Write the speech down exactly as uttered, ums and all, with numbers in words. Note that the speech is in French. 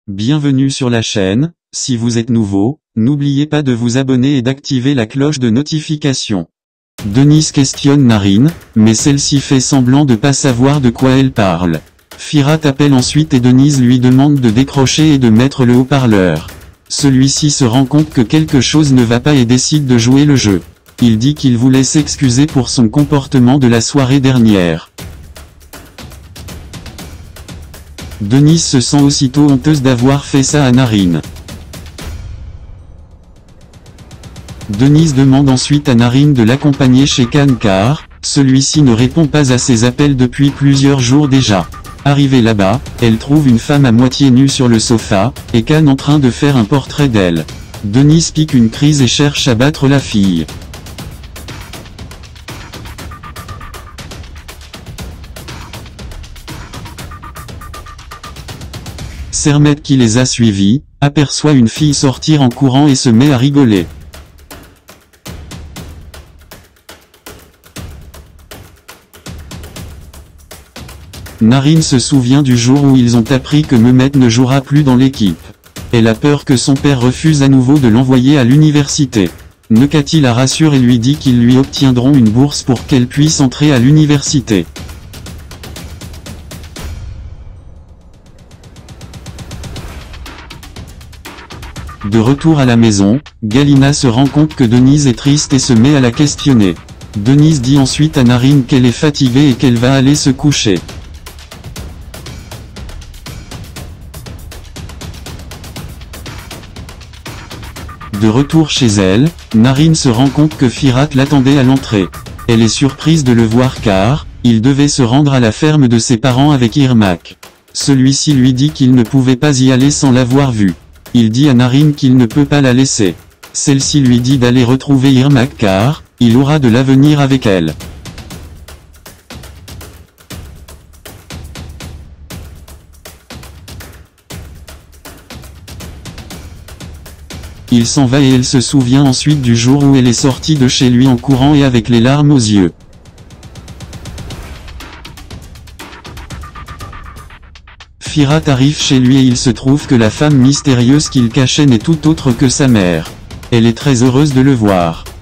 Bienvenue sur la chaîne. Si vous êtes nouveau, n'oubliez pas de vous abonner et d'activer la cloche de notification. Denise questionne Narine, mais celle-ci fait semblant de pas savoir de quoi elle parle. Firat appelle ensuite et Denise lui demande de décrocher et de mettre le haut-parleur. Celui-ci se rend compte que quelque chose ne va pas et décide de jouer le jeu. Il dit qu'il voulait s'excuser pour son comportement de la soirée dernière. Denise se sent aussitôt honteuse d'avoir fait ça à Narine. Denise demande ensuite à Narine de l'accompagner chez Khan car, celui-ci ne répond pas à ses appels depuis plusieurs jours déjà. Arrivée là-bas, elle trouve une femme à moitié nue sur le sofa, et Khan en train de faire un portrait d'elle. Denise pique une crise et cherche à battre la fille. Sermet qui les a suivis, aperçoit une fille sortir en courant et se met à rigoler. Narine se souvient du jour où ils ont appris que Mehmet ne jouera plus dans l'équipe. Elle a peur que son père refuse à nouveau de l'envoyer à l'université. Nekati la rassure et lui dit qu'ils lui obtiendront une bourse pour qu'elle puisse entrer à l'université. De retour à la maison, Galina se rend compte que Denise est triste et se met à la questionner. Denise dit ensuite à Narine qu'elle est fatiguée et qu'elle va aller se coucher. De retour chez elle, Narine se rend compte que Firat l'attendait à l'entrée. Elle est surprise de le voir car, il devait se rendre à la ferme de ses parents avec Irmak. Celui-ci lui dit qu'il ne pouvait pas y aller sans l'avoir vue. Il dit à Narine qu'il ne peut pas la laisser. Celle-ci lui dit d'aller retrouver Irmak car, il aura de l'avenir avec elle. Il s'en va et elle se souvient ensuite du jour où elle est sortie de chez lui en courant et avec les larmes aux yeux. Firat arrive chez lui et il se trouve que la femme mystérieuse qu'il cachait n'est tout autre que sa mère. Elle est très heureuse de le voir.